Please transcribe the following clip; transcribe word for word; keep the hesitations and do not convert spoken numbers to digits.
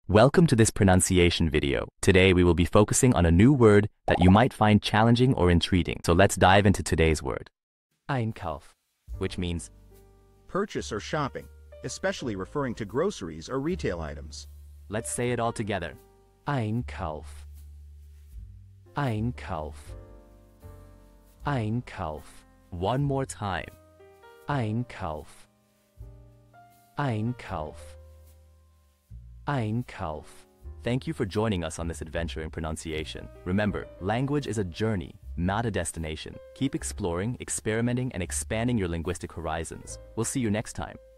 Welcome to this pronunciation video. Today we will be focusing on a new word that you might find challenging or intriguing. So let's dive into today's word. Einkauf, which means purchase or shopping, especially referring to groceries or retail items. Let's say it all together. Einkauf. Einkauf. Einkauf. One more time. Einkauf. Einkauf. Einkauf. Thank you for joining us on this adventure in pronunciation. Remember, language is a journey, not a destination. Keep exploring, experimenting, and expanding your linguistic horizons. We'll see you next time.